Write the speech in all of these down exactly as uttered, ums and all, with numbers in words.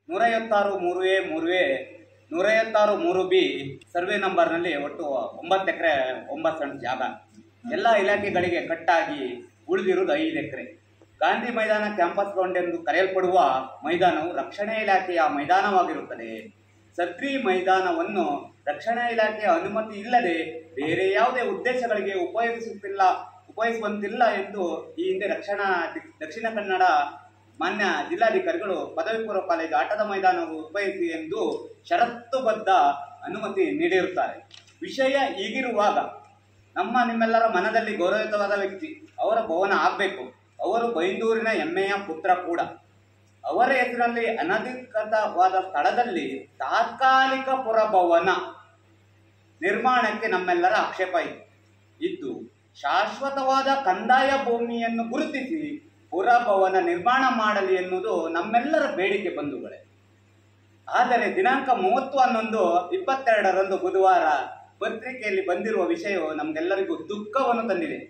ನೂರೈವತ್ತಾರು ಮೂರು ಎ ಮೂರು ಎ ನೂರೈವತ್ತಾರು ಮೂರು ಬಿ ಸರ್ವೆ ನಂಬರ್ನಲ್ಲಿ ಒಟ್ಟು ಒಂಬತ್ತು ಎಕರೆ ಒಂಬತ್ತು ಸೆಂಟ್ ಜಾಗ ಎಲ್ಲ ಇಲಾಖೆಗಳಿಗೆ ಕಟ್ಟಾಗಿ ಉಳಿದಿರುವುದು ಐದು ಎಕರೆ. ಗಾಂಧಿ ಮೈದಾನ ಕ್ಯಾಂಪಸ್ ಗ್ರೌಂಡ್ ಎಂದು ಕರೆಯಲ್ಪಡುವ ಮೈದಾನವು ರಕ್ಷಣಾ ಇಲಾಖೆಯ ಮೈದಾನವಾಗಿರುತ್ತದೆ. ಸದ್ರಿ ಮೈದಾನವನ್ನು ರಕ್ಷಣಾ ಇಲಾಖೆಯ ಅನುಮತಿ ಇಲ್ಲದೆ ಬೇರೆ ಯಾವುದೇ ಉದ್ದೇಶಗಳಿಗೆ ಉಪಯೋಗಿಸುತ್ತಿಲ್ಲ ಉಪಯೋಗಿಸುವಂತಿಲ್ಲ ಎಂದು ಈ ಹಿಂದೆ ರಕ್ಷಣಾ ದಕ್ಷಿಣ ಕನ್ನಡ ಮಾನ್ಯ ಜಿಲ್ಲಾಧಿಕಾರಿಗಳು ಪದವಿ ಪೂರ್ವ ಕಾಲೇಜು ಆಟದ ಮೈದಾನವು ಉಪಯೋಗಿಸಿ ಎಂದು ಷರತ್ತುಬದ್ಧ ಅನುಮತಿ ನೀಡಿರುತ್ತಾರೆ. ವಿಷಯ ಹೀಗಿರುವಾಗ ನಮ್ಮ ನಿಮ್ಮೆಲ್ಲರ ಮನದಲ್ಲಿ ಗೌರವಿತವಾದ ವ್ಯಕ್ತಿ ಅವರ ಭವನ ಆಗಬೇಕು. ಅವರು ಬೈಂದೂರಿನ ಹೆಮ್ಮೆಯ ಪುತ್ರ ಕೂಡ. ಅವರ ಹೆಸರಲ್ಲಿ ಅನಧಿಕೃತವಾದ ಸ್ಥಳದಲ್ಲಿ ತಾತ್ಕಾಲಿಕ ಪುರಭವನ ನಿರ್ಮಾಣಕ್ಕೆ ನಮ್ಮೆಲ್ಲರ ಆಕ್ಷೇಪ ಇದ್ದು ಶಾಶ್ವತವಾದ ಕಂದಾಯ ಭೂಮಿಯನ್ನು ಗುರುತಿಸಿ ಪುರಭವನ ನಿರ್ಮಾಣ ಮಾಡಲಿ ಎನ್ನುವುದು ನಮ್ಮೆಲ್ಲರ ಬೇಡಿಕೆ ಬಂಧುಗಳೇ. ಆದರೆ ದಿನಾಂಕ ಮೂವತ್ತು ಹನ್ನೊಂದು ಇಪ್ಪತ್ತೆರಡರಂದು ಬುಧವಾರ ಪತ್ರಿಕೆಯಲ್ಲಿ ಬಂದಿರುವ ವಿಷಯವು ನಮಗೆಲ್ಲರಿಗೂ ದುಃಖವನ್ನು ತಂದಿದೆ.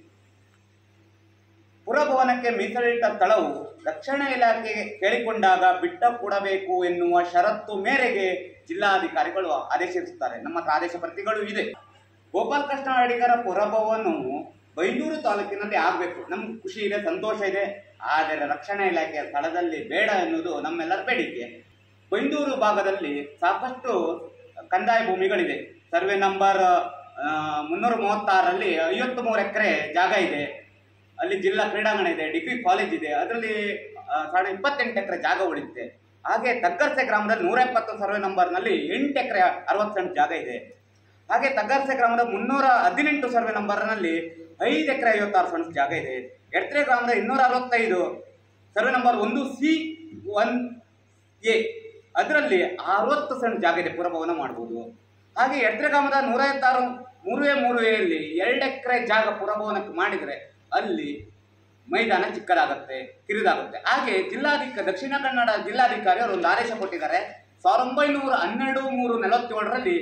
ಪುರಭವನಕ್ಕೆ ಮೀಸಲಿಟ್ಟ ಸ್ಥಳವು ರಕ್ಷಣಾ ಇಲಾಖೆಗೆ ಕೇಳಿಕೊಂಡಾಗ ಬಿಟ್ಟ ಕೊಡಬೇಕು ಎನ್ನುವ ಷರತ್ತು ಮೇರೆಗೆ ಜಿಲ್ಲಾಧಿಕಾರಿಗಳು ಆದೇಶಿಸುತ್ತಾರೆ. ನಮ್ಮ ಆದೇಶ ಪ್ರತಿಗಳು ಇದೆ. ಗೋಪಾಲಕೃಷ್ಣ ಅಡಿಗರ ಪುರಭವನವು ಬೈಂದೂರು ತಾಲೂಕಿನಲ್ಲಿ ಆಗಬೇಕು. ನಮ್ಗೆ ಖುಷಿ ಇದೆ, ಸಂತೋಷ ಇದೆ. ಆದರೆ ರಕ್ಷಣಾ ಇಲಾಖೆಯ ಸ್ಥಳದಲ್ಲಿ ಬೇಡ ಎನ್ನುವುದು ನಮ್ಮೆಲ್ಲರ ಬೇಡಿಕೆ. ಬೈಂದೂರು ಭಾಗದಲ್ಲಿ ಸಾಕಷ್ಟು ಕಂದಾಯ ಭೂಮಿಗಳಿದೆ. ಸರ್ವೆ ನಂಬರ್ ಮುನ್ನೂರ ಮೂವತ್ತಾರರಲ್ಲಿ ಐವತ್ತು ಮೂರು ಎಕರೆ ಜಾಗ ಇದೆ. ಅಲ್ಲಿ ಜಿಲ್ಲಾ ಕ್ರೀಡಾಂಗಣ ಇದೆ, ಡಿಗ್ರಿ ಕಾಲೇಜ್ ಇದೆ. ಅದರಲ್ಲಿ ಸಾವಿರದ ಇಪ್ಪತ್ತೆಂಟು ಎಕರೆ ಜಾಗ ಉಳಿದಿದೆ. ಹಾಗೆ ತಗ್ಗರ್ಸೆ ಗ್ರಾಮದಲ್ಲಿ ನೂರ ಎಪ್ಪತ್ತು ಸರ್ವೆ ನಂಬರ್ನಲ್ಲಿ ಎಂಟು ಎಕರೆ ಅರವತ್ತು ಸೆಂಟ್ ಜಾಗ ಇದೆ. ಹಾಗೆ ತಗ್ಗರ್ಸೆ ಗ್ರಾಮದ ಮುನ್ನೂರ ಹದಿನೆಂಟು ಸರ್ವೆ ನಂಬರ್ನಲ್ಲಿ ಐದು ಎಕರೆ ಐವತ್ತಾರು ಸೆಂಟ್ ಜಾಗ ಇದೆ. ಎಡ್ತ್ರೆ ಗ್ರಾಮದ ಇನ್ನೂರ ಅರವತ್ತೈದು ಸರ್ವೆ ನಂಬರ್ ಒಂದು ಸಿ ಒನ್ ಎ ಅದರಲ್ಲಿ ಅರವತ್ತು ಸೆಂಟ್ ಜಾಗ ಇದೆ, ಪುರಭವನ ಮಾಡ್ಬೋದು. ಹಾಗೆ ಎಡ್ತ್ರೆ ಗ್ರಾಮದ ನೂರ ಐವತ್ತಾರು ಮೂರು ಎ ಮೂರು ಎಲ್ಲಿ ಎರಡು ಎಕರೆ ಜಾಗ ಪುರಭವನಕ್ಕೆ ಮಾಡಿದರೆ ಅಲ್ಲಿ ಮೈದಾನ ಚಿಕ್ಕದಾಗುತ್ತೆ, ಕಿರಿದಾಗುತ್ತೆ. ಹಾಗೆ ಜಿಲ್ಲಾಧಿಕಾರಿ ದಕ್ಷಿಣ ಕನ್ನಡ ಜಿಲ್ಲಾಧಿಕಾರಿ ಅವರು ಒಂದು ಆದೇಶ ಕೊಟ್ಟಿದ್ದಾರೆ. ಸಾವಿರದ ಒಂಬೈನೂರ ಹನ್ನೆರಡು ಮೂರು ನಲವತ್ತೇಳರಲ್ಲಿ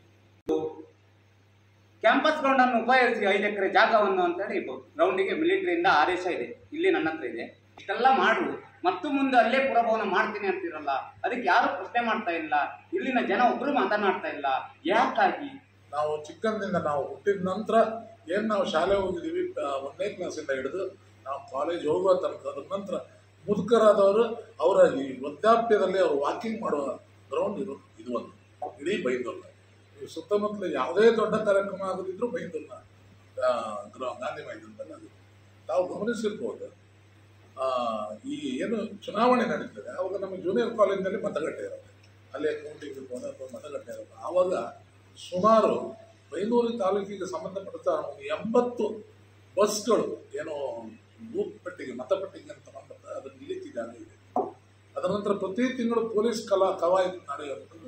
ಕ್ಯಾಂಪಸ್ ಗ್ರೌಂಡ್ ಅನ್ನು ಉಪಯೋಗಿಸಿ ಐದು ಎಕರೆ ಜಾಗವನ್ನು ಅಂತೇಳಿ ಗ್ರೌಂಡಿಗೆ ಮಿಲಿಟರಿಯಿಂದ ಆದೇಶ ಇದೆ. ಇಲ್ಲಿ ನನ್ನ ಹತ್ರ ಇದೆ. ಇಷ್ಟೆಲ್ಲ ಮಾಡು ಮತ್ತು ಮುಂದೆ ಅಲ್ಲೇ ಪುರಭವನ ಮಾಡ್ತೀನಿ ಅಂತಿರಲ್ಲ, ಅದಕ್ಕೆ ಯಾರು ಪ್ರಶ್ನೆ ಮಾಡ್ತಾ ಇಲ್ಲ. ಇಲ್ಲಿನ ಜನ ಒಬ್ರು ಮಾತನಾಡ್ತಾ ಇಲ್ಲ. ಯಾಕಾಗಿ? ನಾವು ಚಿಕ್ಕಂದಿಂದ ನಾವು ಹುಟ್ಟಿದ ನಂತರ ಏನು ನಾವು ಶಾಲೆ ಹೋಗಿದ್ದೀವಿ, ಒಂದನೇ ಕ್ಲಾಸಿಂದ ಹಿಡಿದು ನಾವು ಕಾಲೇಜ್ ಹೋಗುವ ತನಕ ಅದ ನಂತರ ಮುದುಕರಾದವರು ಅವರ ಈ ವೃದ್ಧಾಪ್ಯದಲ್ಲಿ ಅವರು ವಾಕಿಂಗ್ ಮಾಡುವ ಗ್ರೌಂಡ್ ಇದು ಇದು ಒಂದು ಇಡೀ ಬೈಂದೂರಿನ. ಈ ಸುತ್ತಮುತ್ತಲ ಯಾವುದೇ ದೊಡ್ಡ ಕಾರ್ಯಕ್ರಮ ಆಗದಿದ್ರೂ ಬೈಂದೂರಿನ ಗ್ರೌ ಗಾಂಧಿ ಮೈದಾನದಲ್ಲಿ ಅದು ತಾವು ಗಮನಿಸಿರ್ಬೋದು. ಈ ಏನು ಚುನಾವಣೆ ನಡೀತದೆ ಆವಾಗ ನಮ್ಮ ಜೂನಿಯರ್ ಕಾಲೇಜಿನಲ್ಲಿ ಮತಗಟ್ಟೆ ಇರುತ್ತೆ, ಅಲ್ಲೇ ಕೌಂಟಿಂಗ್ ಇರ್ಬೋದು ಅಥವಾ ಮತಗಟ್ಟೆ ಇರುತ್ತೆ. ಆವಾಗ ಸುಮಾರು ಬೈಂದೂರು ತಾಲೂಕಿಗೆ ಸಂಬಂಧಪಟ್ಟ ಒಂದು ಎಂಬತ್ತು ಬಸ್ಗಳು ಏನೋ ಬೂತ್ ಪಟ್ಟಿಗೆ ಮತಪಟ್ಟಿಗೆ ಅಂತ ಸಂಬಂಧಪಟ್ಟ ಅದನ್ನು ನಿಲ್ಲಿಸಿ ಜಾಗ ಇದೆ. ಅದರ ನಂತರ ಪ್ರತಿ ತಿಂಗಳು ಪೊಲೀಸ್ ಕಲಾ ಕವಾಯತು ನಡೆಯುವಂಥದ್ದು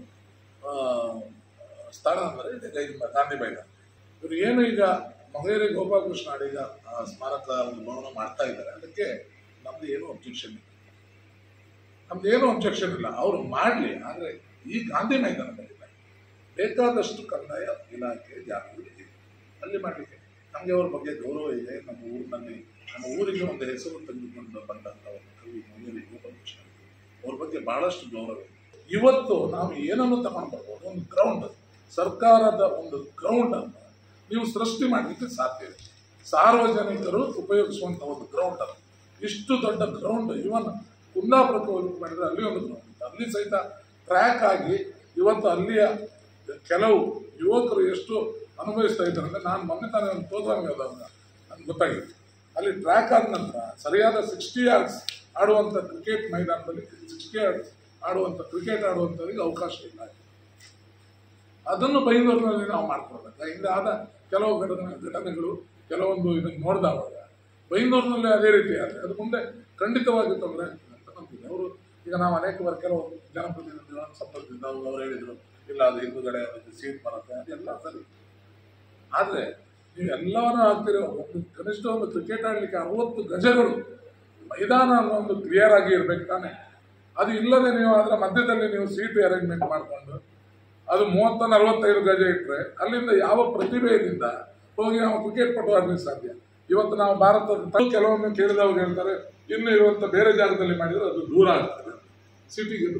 ಸ್ಥಳ ಅಂದರೆ ಗಾಂಧಿ ಮೈದಾನ. ಇವರು ಏನು ಈಗ ಮಂಗಳೂರಿ ಗೋಪಾಲಕೃಷ್ಣ ಅಡಿಗ ಸ್ಮಾರಕ ಒಂದು ಭವನ ಮಾಡ್ತಾ ಇದ್ದಾರೆ, ಅದಕ್ಕೆ ನಮ್ದು ಏನೂ ಅಬ್ಜೆಕ್ಷನ್ ಇಲ್ಲ. ನಮ್ದು ಏನೂ ಅಬ್ಜೆಕ್ಷನ್ ಇಲ್ಲ, ಅವರು ಮಾಡಲಿ. ಆದರೆ ಈ ಗಾಂಧಿ ಮೈದಾನದಲ್ಲಿ ಬೇಕಾದಷ್ಟು ಕಂದಾಯ ಇಲಾಖೆ ಜಾಗಗಳು ಇದೆ, ಅಲ್ಲಿ ಮಾಡಲಿಕ್ಕೆ ನಮಗೆ ಅವ್ರ ಬಗ್ಗೆ ಗೌರವ ಇದೆ. ನಮ್ಮ ಊರಿನಲ್ಲಿ ನಮ್ಮ ಊರಿಗೆ ಒಂದು ಹೆಸರು ತೆಗೆದುಕೊಂಡು ಬಂದಂಥ ಒಂದು ಕವಿ ಮಂಗಳೂರಿ ಗೋಪಾಲಕೃಷ್ಣ ಅವ್ರ ಬಗ್ಗೆ ಭಾಳಷ್ಟು ಗೌರವ ಇದೆ. ಇವತ್ತು ನಾವು ಏನನ್ನು ತಗೊಂಡು ಬರ್ಬೋದು, ಒಂದು ಗ್ರೌಂಡ್, ಸರ್ಕಾರದ ಒಂದು ಗ್ರೌಂಡನ್ನು ನೀವು ಸೃಷ್ಟಿ ಮಾಡಲಿಕ್ಕೆ ಸಾಧ್ಯ ಇದೆ. ಸಾರ್ವಜನಿಕರು ಉಪಯೋಗಿಸುವಂಥ ಒಂದು ಗ್ರೌಂಡ್ ಅದು. ಇಷ್ಟು ದೊಡ್ಡ ಗ್ರೌಂಡ್ ಇವನ್ ಕುಂದಾಪುರಕ್ಕೆ ಹೋಗಿ ಮಾಡಿದರೆ ಅಲ್ಲಿ ಒಂದು ಗ್ರೌಂಡ್ ಇತ್ತು, ಅಲ್ಲಿ ಸಹಿತ ಟ್ರ್ಯಾಕ್ ಆಗಿ ಇವತ್ತು ಅಲ್ಲಿಯ ಕೆಲವು ಯುವಕರು ಎಷ್ಟು ಅನುಭವಿಸ್ತಾ ಇದ್ದಾರೆ ಅಂದರೆ, ನಾನು ಮೊನ್ನೆ ತಾನೇ ಒಂದು ಪ್ರೋಗ್ರಾಮ್ ಯಾವುದಾಗ ನನಗೆ ಗೊತ್ತಾಗಿದೆ. ಅಲ್ಲಿ ಟ್ರ್ಯಾಕ್ ಆದ ನಂತರ ಸರಿಯಾದ ಸಿಕ್ಸ್ಟಿ ಯಾರ್ಡ್ಸ್ ಆಡುವಂಥ ಕ್ರಿಕೆಟ್ ಮೈದಾನದಲ್ಲಿ ಸಿಕ್ಸ್ಟಿ ಯಾರ್ಡ್ಸ್ ಆಡುವಂಥ ಕ್ರಿಕೆಟ್ ಆಡುವಂಥವ್ರಿಗೆ ಅವಕಾಶ ಇಲ್ಲ. ಅದನ್ನು ಬೈಂದೂರಿನಲ್ಲಿ ನಾವು ಮಾಡ್ಕೊಳ್ಬೇಕು. ಹಿಂದೆ ಆದ ಕೆಲವು ಘಟನೆ ಘಟನೆಗಳು ಕೆಲವೊಂದು ಇದನ್ನು ನೋಡಿದಾಗ ಬೈಂದೂರಿನಲ್ಲಿ ಅದೇ ರೀತಿ ಆದರೆ ಅದು ಮುಂದೆ ಖಂಡಿತವಾಗಿ ತೊಂದರೆ ಆಗ್ತದೆ ಅಂತ ನಂಬಿದೆ. ಅವರು ಈಗ ನಾವು ಅನೇಕ ಬಾರಿ ಕೆಲವು ಜನಪ್ರತಿನಿಧಿಗಳನ್ನು ಸಂಪರ್ಕಿಸಿದಾಗ ಅವರು ಹೇಳಿದರು, ಇಲ್ಲ ಅದು ಹಿಂದುಗಡೆ ಅದಕ್ಕೆ ಸೀಟ್ ಬರುತ್ತೆ, ಅದೆಲ್ಲ ಸರಿ. ಆದರೆ ನೀವು ಎಲ್ಲವನ್ನೂ ಆಗ್ತಿರೋ ಒಂದು ಕನಿಷ್ಠ ಒಂದು ಕ್ರಿಕೆಟ್ ಆಡಲಿಕ್ಕೆ ಅರವತ್ತು ಗಜಗಳು ಮೈದಾನ ಅನ್ನೋ ಒಂದು ಕ್ಲಿಯರ್ ಆಗಿ ಇರಬೇಕು ತಾನೆ. ಅದು ಇಲ್ಲದೆ ನೀವು ಅದರ ಮಧ್ಯದಲ್ಲಿ ನೀವು ಸೀಟ್ ಅರೇಂಜ್ಮೆಂಟ್ ಮಾಡಿಕೊಂಡು ಅದು ಮೂವತ್ತ ನಲವತ್ತೈದು ಗಜ ಇಟ್ಟರೆ ಅಲ್ಲಿಂದ ಯಾವ ಪ್ರತಿಭೆಯಿಂದ ಹೋಗಿ ನಾವು ಕ್ರಿಕೆಟ್ ಪಟು ಆಡಲಿಕ್ಕೆ ಸಾಧ್ಯ? ಇವತ್ತು ನಾವು ಭಾರತದ ಕೆಲವೊಮ್ಮೆ ಕೇಳಿದವಾಗ ಹೇಳ್ತಾರೆ, ಇನ್ನು ಇರುವಂಥ ಬೇರೆ ಜಾಗದಲ್ಲಿ ಮಾಡಿದರೆ ಅದು ದೂರ ಆಗ್ತದೆ ಸಿಟಿಗೆ.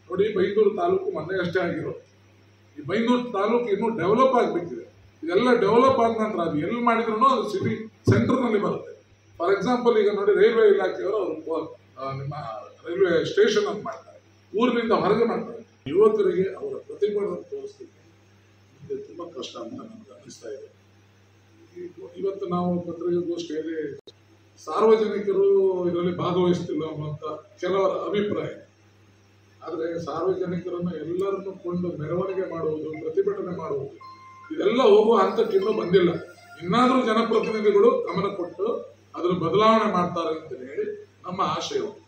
ನೋಡಿ, ಬೈಂದೂರು ತಾಲೂಕು ಮೊನ್ನೆ ಅಷ್ಟೇ ಆಗಿರೋದು. ಈ ಬೈಂದೂರು ತಾಲೂಕು ಇನ್ನೂ ಡೆವಲಪ್ ಆಗಬೇಕಿದೆ. ಇದೆಲ್ಲ ಡೆವಲಪ್ ಆದ ನಂತರ ಅದು ಎಲ್ಲಿ ಮಾಡಿದ್ರು ಅದು ಸಿಟಿ ಸೆಂಟರ್ನಲ್ಲಿ ಬರುತ್ತೆ. ಫಾರ್ ಎಕ್ಸಾಂಪಲ್, ಈಗ ನೋಡಿ, ರೈಲ್ವೆ ಇಲಾಖೆಯವರು ಅವರು ನಿಮ್ಮ ರೈಲ್ವೆ ಸ್ಟೇಷನ್ ಅಂತ ಮಾಡ್ತಾರೆ, ಊರಿನಿಂದ ಹೊರಗೆ ಮಾಡ್ತಾರೆ. ಯುವಕರಿಗೆ ಅವರ ಪ್ರತಿಭೆಯನ್ನು ತೋರಿಸ್ಲಿಕ್ಕೆ ಮುಂದೆ ತುಂಬ ಕಷ್ಟ ಅಂತ ನಮ್ಗೆ ಅನ್ನಿಸ್ತಾ ಇದೆ. ಇವತ್ತು ನಾವು ಪತ್ರಿಕಾಗೋಷ್ಠಿಯಲ್ಲಿ ಸಾರ್ವಜನಿಕರು ಇದರಲ್ಲಿ ಭಾಗವಹಿಸ್ತಿಲ್ಲ ಅನ್ನುವಂಥ ಕೆಲವರ ಅಭಿಪ್ರಾಯ. ಆದರೆ ಸಾರ್ವಜನಿಕರನ್ನು ಎಲ್ಲರನ್ನು ಕೊಂಡು ಮೆರವಣಿಗೆ ಮಾಡುವುದು, ಪ್ರತಿಭಟನೆ ಮಾಡುವುದು, ಇದೆಲ್ಲ ಹೋಗುವ ಹಂತಕ್ಕೆ ಇನ್ನೂ ಬಂದಿಲ್ಲ. ಇನ್ನಾದರೂ ಜನಪ್ರತಿನಿಧಿಗಳು ಗಮನ ಕೊಟ್ಟು ಅದನ್ನು ಬದಲಾವಣೆ ಮಾಡ್ತಾರೆ ಅಂತ ಹೇಳಿ ನಮ್ಮ ಆಶಯ.